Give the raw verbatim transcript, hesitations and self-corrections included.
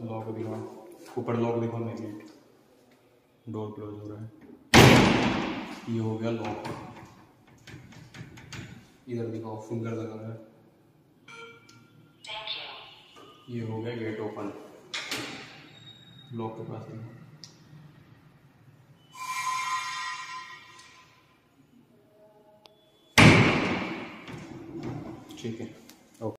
Lock दिखा, ऊपर lock दिखा, मैग्नेट, डोर क्लोज हो रहा है। ये हो गया लॉक। इधर दिखाओ, फिंगर लगा है। ये हो गया गेट ओपन, लॉक के पास दिखा। ठीक है।